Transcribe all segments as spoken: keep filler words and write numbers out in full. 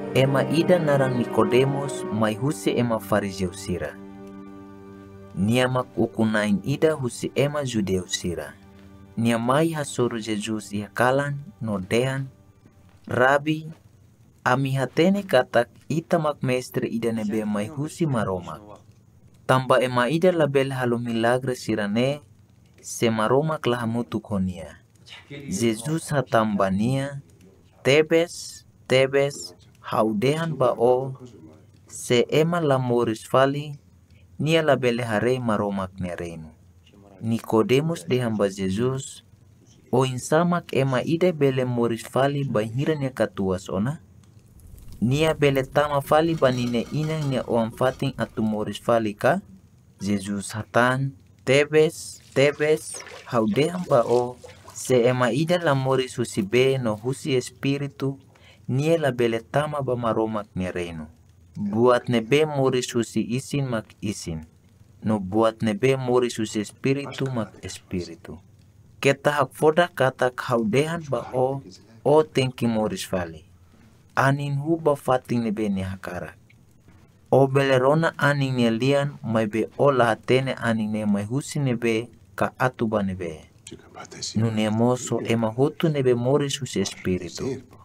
ema ida narang Nikodemus mai husi ema Fariseu sira. Nia mak ukunain ida husi ema Judeu sira. Nia mai hasuru Jesus ia kalan no dean, Rabi, ami hatene katak ita mak mestre ida nebe mai husi maromak. Tamba ema ida label halo milagre sirane, se maromak lahamutu konia. Jesus hatambania, tebes, tebes, haudehan bao, se ema lamoris fali, nia labele hare maromak nerenu. Nikodemus de hamba Jesus, o insamak ema ide bele moris fali bahiran ya katuas ona, nia bele tama fali banine inang nia oam fating atu moris fali ka, Jesus hatan, tebes, tebes, haudehan bao, se ema ida la moris husi be no husi espiritu, nia la bele tama ba maromak nerenu. Buat nebe moris husi isin mak isin. No buat nebe moris husi espiritu mak espiritu. Keta hak foda kata haudehan ba o, o tenki moris fali. Anin hu ba fating nebe ni hakara. O belerona aning ne lian mai be o la hatene aning ne mai husi nebe ka atuba nebe. Nune moso ema hotu nebe moris husi espiritu.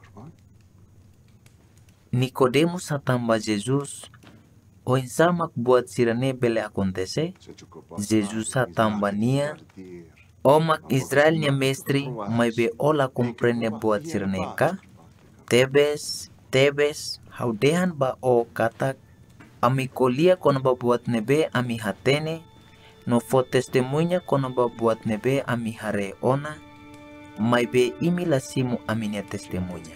Nikodemus hatamba Jesus, o insamak buat sirane bele acontece, Jesus hatamba nia, o mak Israel nia mestri mai be ola comprende buat sirane ka, tebes, tebes, haudehan ba o katak, ami kolia kono ba buat nebe ami hatene, no fo testemunha kono ba buat nebe ami hare ona, mai be imi la simu ami nia testemunha.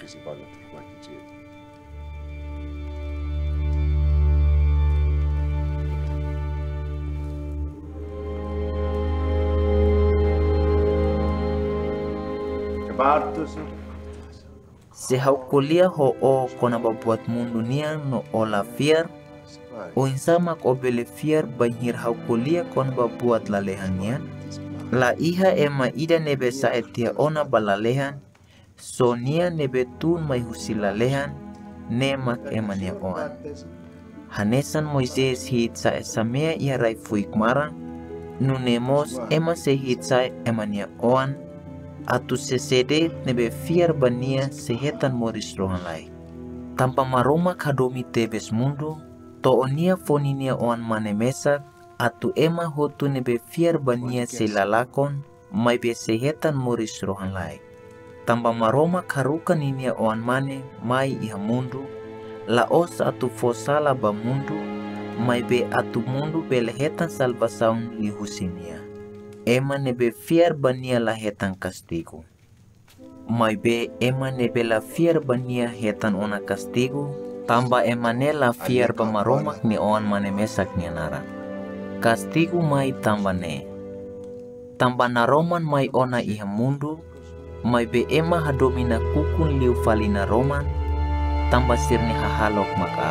Se hau kulia ho o kona babuat mundu nia no ola fiar, o insamak o bele fiar banhir hau kulia kona babuat lalehan nia, la iha ema ida nebe saetia ona balalehan, so nia nebe tun mai husi lalehan, nemak ema nia oan. Hanesan Moises hit sa esamea ia rai fuik marang, nunemos ema se hit sa ema nia oan, atu sesede nebe fiar bania sehetan moris rohan lai. Tanpa maroma kadomi tebes mundu, to onia foninia oan mane mesak, atu ema hotu nebe fiar bania se lalakon, mai be sehetan moris rohan lai. Tanpa maroma karukan inia oan mane mai iha mundu, laos atu fosala ba mundu, mai be atu mundu belehetan salvasaun lihusinia. Ema nebe fiar bania la hetan castigo. Mai be ema nebe la fiar bania hetan ona castigo, tamba ema ne la fiar ba maromak ni oan mane mesak ni nara. Castigo mai tamba ne. Tamba naroman mai ona iha mundu, mai be ema hadomina kukun liu falina roman, tamba sirni hahalok maka.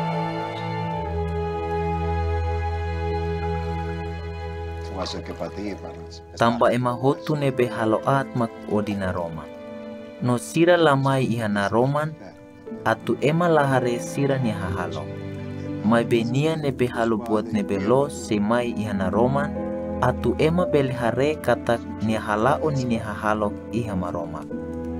Tamba ema hotu nebe haloat mak odina Roman. No sira lamai ihana Roman, atu ema lahare sira ni hahalo. Mai benia nebe halo buat nebe lo se mai ihana Roman, atu ema bele hare katak ni halao ni ni hahalo ihama Roman.